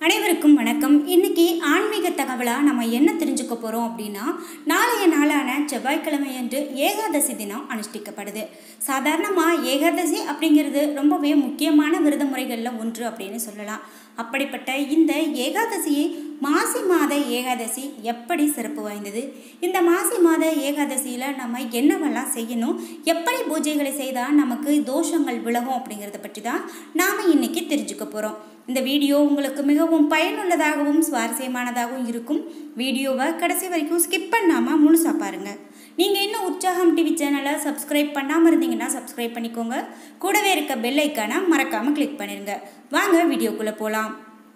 அனைவருக்கும் வணக்கம். இன்னைக்கு ஆன்மீக தகவலா நம்ம என்ன தெரிஞ்சுக்க போறோம் அப்படின்னா, நாளைய நாளான செவ்வாய்க்கிழமை அன்று ஏகாதசி தினம் அனுஷ்டிக்கப்படுது. சாதாரணமா ஏகாதசி அப்படிங்கிறது ரொம்பவே முக்கியமான விரத முறைகளில் ஒன்று அப்படின்னு சொல்லலாம். அப்படிப்பட்ட இந்த ஏகாதசியை மாசி மாத ஏகாதசி எப்படி சிறப்பு வாய்ந்தது, இந்த மாசி மாத ஏகாதசியில் நம்ம என்னவெல்லாம் செய்யணும், எப்படி பூஜைகளை செய்தால் நமக்கு தோஷங்கள் விலகும் அப்படிங்கிறத பற்றி தான் நாம் இன்னைக்கு தெரிஞ்சுக்க போகிறோம். இந்த வீடியோ உங்களுக்கு மிகவும் பயனுள்ளதாகவும் சுவாரஸ்யமானதாகவும் இருக்கும். வீடியோவை கடைசி வரைக்கும் ஸ்கிப் பண்ணாமல் முழுசாக பாருங்கள். நீங்கள் இன்னும் உற்சாகம் டிவி சேனலை சப்ஸ்கிரைப் பண்ணாமல் இருந்தீங்கன்னா சப்ஸ்கிரைப் பண்ணிக்கோங்க. கூடவே இருக்க பெல் ஐக்கானை மறக்காமல் கிளிக் பண்ணிடுங்க. வாங்க வீடியோக்குள்ளே போகலாம்.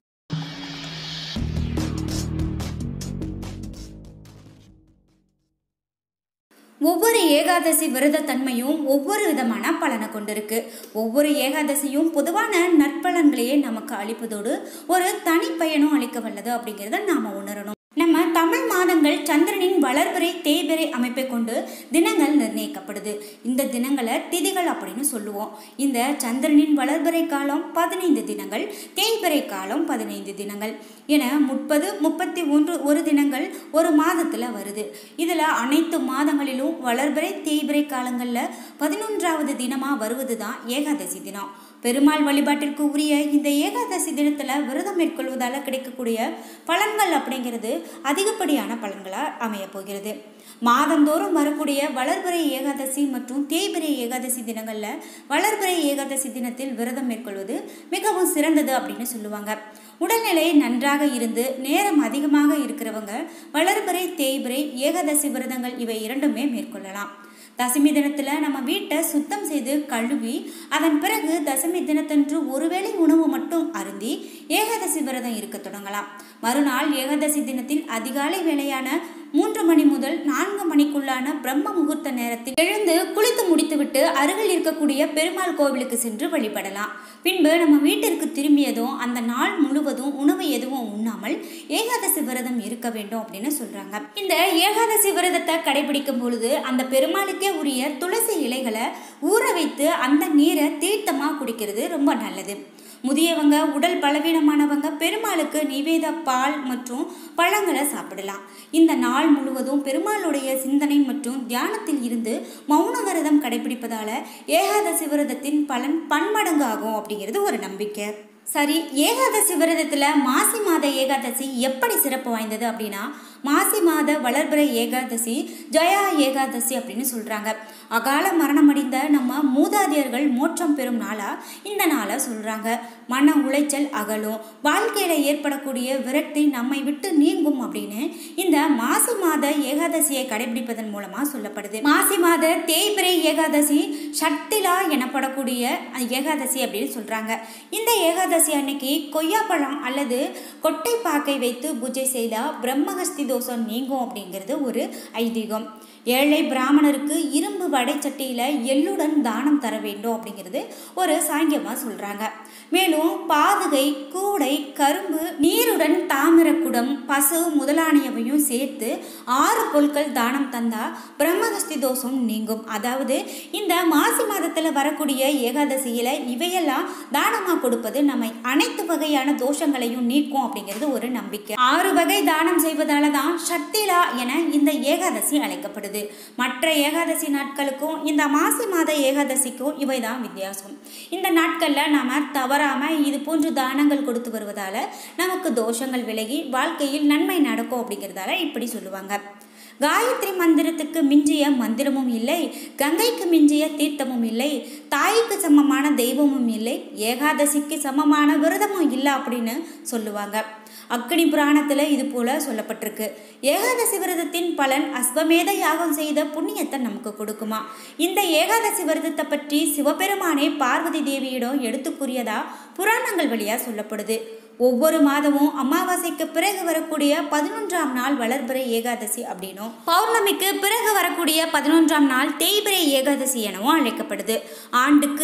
ஒவ்வொரு ஏகாதசி விரத தன்மையும் ஒவ்வொரு விதமான பலனை கொண்டிருக்கு. ஒவ்வொரு ஏகாதசியும் பொதுவான நற்பலன்களையே நமக்கு அளிப்பதோடு ஒரு தனிப்பயனும் அளிக்க வல்லது அப்படிங்கிறத நாம் உணரணும். நம்ம தமிழ் மாதங்கள் சந்திரனின் வளர்பிறை தேய்பிறை அமைப்பை கொண்டு தினங்கள் நிர்ணயிக்கப்படுது. இந்த தினங்களை திதிகள் அப்படின்னு சொல்லுவோம். இந்த சந்திரனின் வளர்பிறை காலம் 15 தினங்கள், தேய்பிறை காலம் 15 தினங்கள் என 30, 31 ஒரு தினங்கள் ஒரு மாதத்தில் வருது. இதில் அனைத்து மாதங்களிலும் வளர்பிறை தேய்பிறை காலங்களில் 11வது தினமாக வருவது தான் ஏகாதசி தினம். பெருமாள் வழிபாட்டிற்கு உரிய இந்த ஏகாதசி தினத்தில் விரதம் மேற்கொள்வதால் கிடைக்கக்கூடிய பலன்கள் அப்படிங்கிறது அதிகப்படியான பலன்களாக அமைய போகிறது. மாதந்தோறும் வரக்கூடிய வளர்பிறை ஏகாதசி மற்றும் தேய்பிறை ஏகாதசி தினங்களில் வளர்பிறை ஏகாதசி தினத்தில் விரதம் மேற்கொள்வது மிகவும் சிறந்தது அப்படின்னு சொல்லுவாங்க. உடல்நிலை நன்றாக இருந்து நேரம் அதிகமாக இருக்கிறவங்க வளர்பிறை தேய்பிறை ஏகாதசி விரதங்கள் இவை இரண்டுமே மேற்கொள்ளலாம். தசமி தினத்தில் நம்ம வீட்டை சுத்தம் செய்து கழுவி அதன் பிறகு தசமி தினத்தன்று ஒருவேளை உணவு மட்டும் அருந்தி ஏகாதசி விரதம் இருக்க தொடங்கலாம். மறுநாள் ஏகாதசி தினத்தில் அதிகாலை வேளையான 3 மணி முதல் 4 மணிக்குள்ளான பிரம்ம முகூர்த்த நேரத்தில் எழுந்து குளித்து முடித்துவிட்டு அருகில் இருக்கக்கூடிய பெருமாள் கோவிலுக்கு சென்று வழிபடலாம். பின்பு நம்ம வீட்டிற்கு திரும்பியதும் அந்த நாள் முழுவதும் உணவு எதுவும் உண்ணாமல் ஏகாதசி விரதம் இருக்க வேண்டும் அப்படின்னு சொல்றாங்க. இந்த ஏகாதசி விரதத்தை கடைபிடிக்கும் பொழுது அந்த பெருமாளுக்கே உரிய துளசி இலைகளை ஊற வைத்து அந்த நீரை தீர்த்தமா குடிக்கிறது ரொம்ப நல்லது. முதியவங்க, உடல் பலவீனமானவங்க பெருமாளுக்கு நிவேத பால் மற்றும் பழங்களை சாப்பிடலாம். இந்த நாள் முழுவதும் பெருமாளுடைய சிந்தனை மற்றும் தியானத்தில் இருந்து மௌன விரதம் கடைபிடிப்பதால ஏகாதசி விரதத்தின் பலன் பன்மடங்கு ஆகும் அப்படிங்கிறது ஒரு நம்பிக்கை. சரி, ஏகாதசி விரதத்தில் மாசி மாத ஏகாதசி எப்படி சிறப்பு வாய்ந்தது அப்படின்னா, மாசி மாத வளர்பிறை ஏகாதசி ஜயா ஏகாதசி அப்படின்னு சொல்கிறாங்க. அகால மரணம் அடைந்த நம்ம மூதாதையர்கள் மோட்சம் பெறும் நாளாக இந்த நாளை சொல்கிறாங்க. மன உளைச்சல் அகலும், வாழ்க்கையில் ஏற்படக்கூடிய விரக்தி நம்மை விட்டு நீங்கும் அப்படின்னு இந்த மாசி மாத ஏகாதசியை கடைபிடிப்பதன் மூலமாக சொல்லப்படுது. மாசி மாத தேய்பிறை ஏகாதசி ஷட்டிலா எனப்படக்கூடிய ஏகாதசி அப்படின்னு சொல்கிறாங்க. இந்த ஏகாதசி அன்னைக்கு கொய்யாப்பழம் அல்லது கொட்டை பாக்கை வைத்து பூஜை செய்தால் பிரம்மஹஸ்தி தோஷம் நீங்கும் அப்படிங்கிறது ஒரு ஐதீகம். ஏழை பிராமணருக்கு இரும்பு வடைச்சட்டியில் எள்ளுடன் தானம் தர வேண்டும் அப்படிங்கிறது ஒரு சாங்கியமாக சொல்கிறாங்க. மேலும் பாதுகை, கூடை, கரும்பு, நீருடன் தாமிரக்குடம், பசு முதலானியவையும் சேர்த்து 6 பொருட்கள் தானம் தந்தால் பிரம்மஹஸ்தி தோஷம் நீங்கும். அதாவது இந்த மாசி மாதத்தில் வரக்கூடிய ஏகாதசியில் இவையெல்லாம் தானமாக கொடுப்பது நம்மை அனைத்து வகையான தோஷங்களையும் நீக்கும் அப்படிங்கிறது ஒரு நம்பிக்கை. 6 வகை தானம் செய்வதால தான் ஷட்டிலா என இந்த ஏகாதசி அழைக்கப்படுது. மற்ற ஏகாதசி நாட்களுக்கும் இந்த மாசி மாத ஏகாதசிக்கும் இவைதான் வித்தியாசம். இந்த நாட்களில் நாம தவறாம இது போன்ற தானங்கள் கொடுத்து வருவதால நமக்கு தோஷங்கள் விலகி வாழ்க்கையில் நன்மை நடக்கும் அப்படிங்கிறதால இப்படி சொல்லுவாங்க. காயத்ரி மந்திரத்துக்கு மிஞ்சிய மந்திரமும் இல்லை, கங்கைக்கு மிஞ்சிய தீர்த்தமும் இல்லை, தாய்க்கு சமமான தெய்வமும் இல்லை, ஏகாதசிக்கு சமமான விரதமும் இல்லை அப்படின்னு சொல்லுவாங்க. அக்னி புராணத்தில் இது போல சொல்லப்பட்டிருக்கு. ஏகாதசி விரதத்தின் பலன் அஸ்வமேத யாகம் செய்த புண்ணியத்தை நமக்கு கொடுக்குமா. இந்த ஏகாதசி விரதத்தை பற்றி சிவபெருமானே பார்வதி தேவியிடம் எடுத்து கூறியதா புராணங்கள் வழியாக சொல்லப்படுது. ஒவ்வொரு மாதமும் அமாவாசைக்கு பிறகு வரக்கூடிய 11ஆம் நாள் வளர்பிறை ஏகாதசி அப்படின்னும், பௌர்ணமிக்கு பிறகு வரக்கூடிய 11ஆம் நாள் தேய்பிறை ஏகாதசி எனவும் அழைக்கப்படுது. ஆண்டுக்கு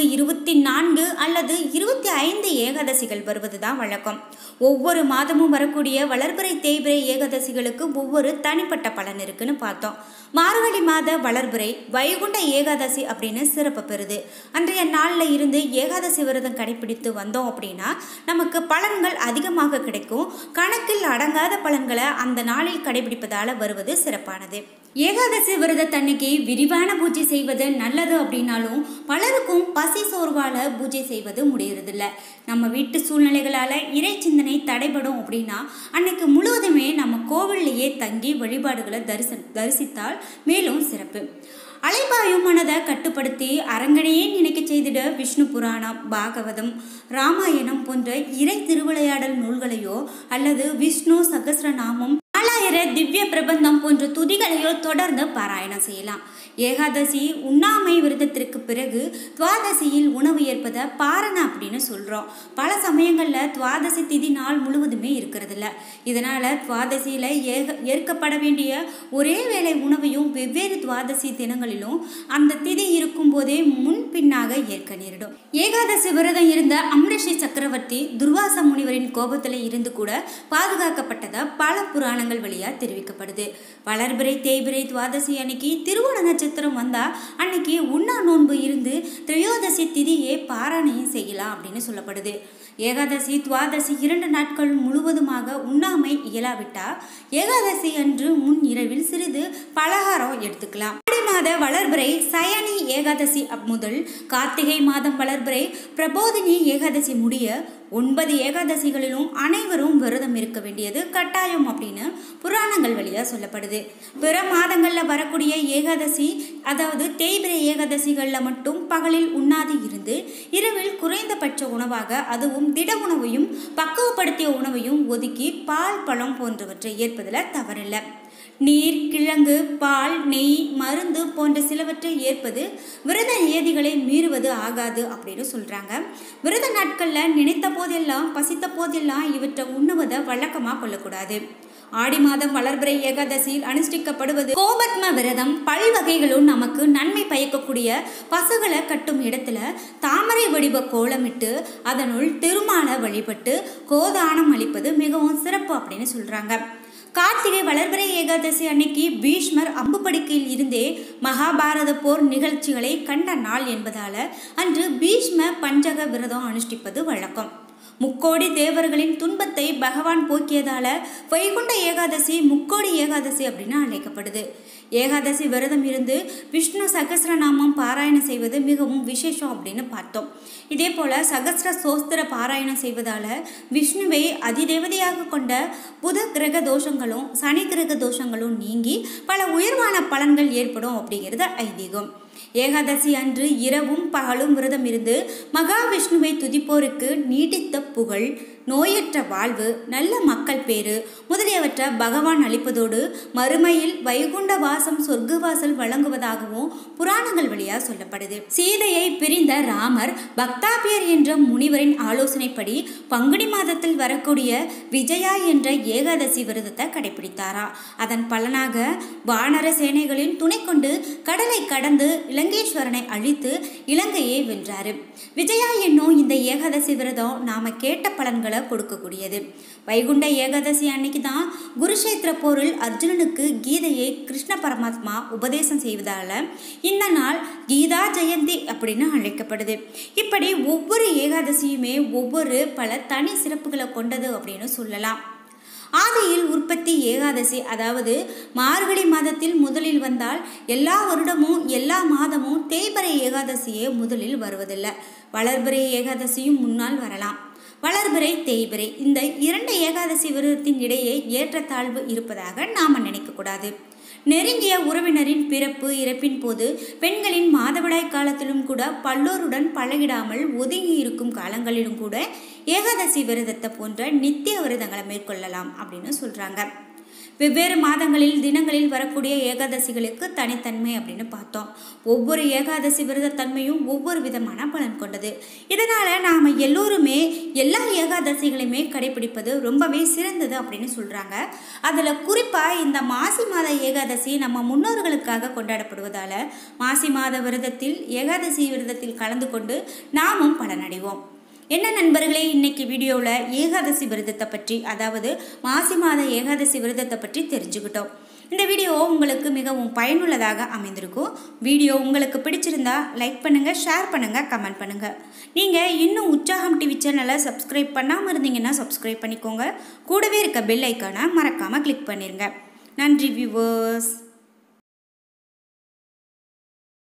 24 அல்லது 25 ஏகாதசிகள் வருவது தான் வழக்கம். ஒவ்வொரு மாதமும் வரக்கூடிய வளர்பிறை தேய்பிறை ஏகாதசிகளுக்கு ஒவ்வொரு தனிப்பட்ட பலன் இருக்குன்னு பார்த்தோம். மார்கழி மாத வளர்பிறை வைகுண்ட ஏகாதசி அப்படின்னு சிறப்பு பெறுது. அன்றைய நாளில் இருந்து ஏகாதசி விரதம் கடைபிடித்து வந்தோம் அப்படின்னா நமக்கு பலன்கள் அதிகமாக கிடைக்கும். கணக்கில் அடங்காத பலன்களை அந்த நாளில் கடைபிடிப்பதால் வருவது சிறப்பானது. ஏகாதசி விரதத்தன்னைக்கு விரிவான பூஜை செய்வது நல்லது அப்படின்னாலும் பலருக்கும் பசி சோர்வால் பூஜை செய்வது முடியறதில்ல. நம்ம வீட்டு சூழ்நிலைகளால் இறை சிந்தனை தடைபடும் அப்படின்னா அன்னைக்கு முழுவதுமே நம்ம கோவில்லையே தங்கி வழிபாடுகளை தரிசித்தால் மேலும் சிறப்பு. அலைபாயும் மனதை கட்டுப்படுத்தி அரங்கனையே நினைக்க செய்திட விஷ்ணு புராணம், பாகவதம், ராமாயணம் போன்ற இறை திருவிளையாடல் நூல்களையோ அல்லது விஷ்ணு சகஸ்ரநாமம், 4000 திவ்ய பிரபந்தம் போன்ற துதிகளையோ தொடர்ந்து பாராயணம் செய்யலாம். ஏகாதசி உண்ணாமை விரதத்திற்கு பிறகு துவாதசியில் உணவு ஏற்பதை பாரண அப்படின்னு சொல்கிறோம். பல சமயங்களில் துவாதசி திதி நாள் முழுவதுமே இருக்கிறதில்ல. இதனால் துவாதசியில் ஏற்கப்பட வேண்டிய ஒரே வேளை உணவையும் வெவ்வேறு துவாதசி தினங்களிலும் அந்த திதி இருக்கும் போதே முன்பின்னாக ஏற்க நேரிடும். ஏகாதசி விரதம் இருந்த அம்ரிஷி சக்கரவர்த்தி துர்வாச முனிவரின் கோபத்தில் இருந்து கூட பாதுகாக்கப்பட்டதாக பல புராணங்கள் வழியாக தெரிவிக்கப்படுது. வளர்பிறை தேய்பிறை துவாதசி அன்னைக்கு திருவோண நட்சத்திரம் வந்தால் அன்னைக்கு உண்ணா நோன்பு இருந்து திரையோதசி திதியே பாராயணம் செய்யலாம் அப்படின்னு சொல்லப்படுது. ஏகாதசி துவாதசி 2 நாட்கள் முழுவதுமாக உண்ணாமை இயலாவிட்டால் ஏகாதசி அன்று முன் இரவில் சிறிது பலகாரம் எடுத்துக்கலாம். ஆடி மாத வளர்பிறை சயனி ஏகாதசி முதல் கார்த்திகை மாதம் வளர்பிறை பிரபோதினி ஏகாதசி முடிய 9 ஏகாதசிகளிலும் அனைவரும் விரதம் இருக்க வேண்டியது கட்டாயம் அப்படின்னு புராணங்கள் வழியாக சொல்லப்படுது. பிற மாதங்களில் வரக்கூடிய ஏகாதசி அதாவது தேய்பிறை ஏகாதசிகளில் மட்டும் பகலில் உண்ணாது இருந்து இரவில் குறைந்தபட்ச உணவாக அதுவும் திட உணவையும் பக்குவப்படுத்திய உணவையும் ஒதுக்கி பால் பழம் போன்றவற்றை ஏற்பதில் தவறில்லை. நீர், கிழங்கு, பால், நெய், மருந்து போன்ற சிலவற்றை ஏற்பது விரத நியதிகளை மீறுவது ஆகாது அப்படின்னு சொல்கிறாங்க. விரத நாட்களில் நினைத்த போதெல்லாம் பசித்த போதெல்லாம் இவற்றை உண்ணுவதை வழக்கமாக கொள்ளக்கூடாது. ஆடி மாதம் வளர்பிறை ஏகாதசியில் அனுஷ்டிக்கப்படுவது கோபத்ம விரதம். பல்வகைகளும் நமக்கு நன்மை பயக்கக்கூடிய பசுகளை கட்டும் இடத்துல தாமரை வடிவ கோலமிட்டு அதனுள் திருமாலை வழிபட்டு கோதானம் அளிப்பது மிகவும் சிறப்பு அப்படின்னு சொல்கிறாங்க. கார்த்திகை வளர்பிறை ஏகாதசி அன்னைக்கு பீஷ்மர் அம்பு படுக்கையில் இருந்தே மகாபாரத போர் நிகழ்ச்சிகளை கண்ட நாள் என்பதால் அன்று பீஷ்ம பஞ்சக விரதம் அனுஷ்டிப்பது வழக்கம். முக்கோடி தேவர்களின் துன்பத்தை பகவான் போக்கியதால வைகுண்ட ஏகாதசி முக்கோடி ஏகாதசி அப்படின்னு அழைக்கப்படுது. ஏகாதசி விரதம் இருந்து விஷ்ணு சகஸ்ரநாமம் பாராயணம் செய்வது மிகவும் விசேஷம் அப்படின்னு பார்த்தோம். இதே போல் சகஸ்ர சோஸ்திர பாராயணம் செய்வதால் விஷ்ணுவை அதிதேவதையாக கொண்ட புத கிரக தோஷங்களும் சனி கிரக தோஷங்களும் நீங்கி பல உயர்வான பலன்கள் ஏற்படும் அப்படிங்கிறது ஐதீகம். ஏகாதசி அன்று இரவும் பகலும் விரதம் இருந்து மகாவிஷ்ணுவை துதிப்போருக்கு நீடித்த புகழ், நோயற்ற வாழ்வு, நல்ல மக்கள் பேரு முதலியவற்றை பகவான் அளிப்பதோடு மறுமையில் வைகுண்ட வாசம் சொர்க்கவாசல் வழங்குவதாகவும் புராணங்கள் வழியாக சொல்லப்படுது. சீதையை பிரிந்த ராமர் பக்தாபியர் என்ற முனிவரின் ஆலோசனைப்படி பங்குனி மாதத்தில் வரக்கூடிய விஜயா என்ற ஏகாதசி விரதத்தை கடைபிடித்தாரா. அதன் பலனாக வானர சேனைகளின் துணை கொண்டு கடலை கடந்து இலங்கேஸ்வரனை அழித்து இலங்கையை வென்றாரு. விஜயா என்னும் இந்த ஏகாதசி விரதம் நாம கேட்ட பலன்களை கொடுக்கக்கூடியது. வைகுண்ட ஏகாதசி அன்னைக்கு தான் குருஷேத்திர போரில் அர்ஜுனனுக்கு கீதையை கிருஷ்ண பரமாத்மா உபதேசம் செய்வதால இந்த நாள் கீதா ஜெயந்தி அப்படின்னு அழைக்கப்படுது. இப்படி ஒவ்வொரு ஏகாதசியுமே ஒவ்வொரு பல தனி சிறப்புகளை கொண்டது அப்படின்னு சொல்லலாம். ஆதியில் உற்பத்தி ஏகாதசி அதாவது மார்கழி மாதத்தில் முதலில் வந்தால் எல்லா வருடமும் எல்லா மாதமும் தேய்பிறை ஏகாதசியே முதலில் வருவதில்லை. வளர்பிறை ஏகாதசியும் முன்னால் வரலாம். வளர்பிறை தேய்பிறை இந்த 2 ஏகாதசி விரதத்தின் இடையே ஏற்றத்தாழ்வு இருப்பதாக நாம் நினைக்கக்கூடாது. நெருங்கிய உறவினரின் பிறப்பு இறப்பின் போது பெண்களின் மாதவிடாய் காலத்திலும் கூட பல்லோருடன் பழகிடாமல் ஒதுங்கி இருக்கும் காலங்களிலும் கூட ஏகாதசி விரதத்தை போன்ற நித்திய விரதங்களை மேற்கொள்ளலாம் அப்படின்னு சொல்கிறாங்க. வெவ்வேறு மாதங்களில் தினங்களில் வரக்கூடிய ஏகாதசிகளுக்கு தனித்தன்மை அப்படின்னு பார்த்தோம். ஒவ்வொரு ஏகாதசி விரத தன்மையும் ஒவ்வொரு விதமான பலன் கொண்டது. இதனால் நாம் எல்லோருமே எல்லா ஏகாதசிகளையுமே கடைபிடிப்பது ரொம்பவே சிறந்தது அப்படின்னு சொல்கிறாங்க. அதில் குறிப்பாக இந்த மாசி மாத ஏகாதசி நம்ம முன்னோர்களுக்காக கொண்டாடப்படுவதால் மாசி மாத விரதத்தில் ஏகாதசி விரதத்தில் கலந்து கொண்டு நாமும் பலனடைவோம். என்ன நண்பர்களே, இன்னைக்கு வீடியோவில் ஏகாதசி விரதத்தை பற்றி அதாவது மாசி மாத ஏகாதசி விரதத்தை பற்றி தெரிஞ்சுக்கிட்டோம். இந்த வீடியோ உங்களுக்கு மிகவும் பயனுள்ளதாக அமைந்திருக்கும். வீடியோ உங்களுக்கு பிடிச்சிருந்தா லைக் பண்ணுங்கள், ஷேர் பண்ணுங்கள், கமெண்ட் பண்ணுங்கள். நீங்கள் இன்னும் உற்சாகம் டிவி சேனலை சப்ஸ்கிரைப் பண்ணாமல் இருந்தீங்கன்னா சப்ஸ்கிரைப் பண்ணிக்கோங்க. கூடவே இருக்க பெல் ஐக்கானை மறக்காமல் கிளிக் பண்ணிடுங்க. நன்றி வியூவர்ஸ்.